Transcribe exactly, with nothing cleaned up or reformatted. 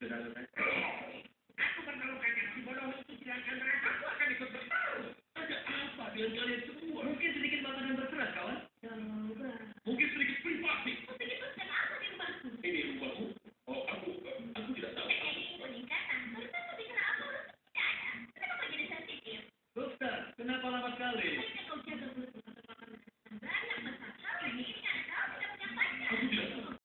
Aku kan kalau kalian si bodoh itu tidak akan mereka, aku akan ikut bertarung. Ada apa dengan kalian semua?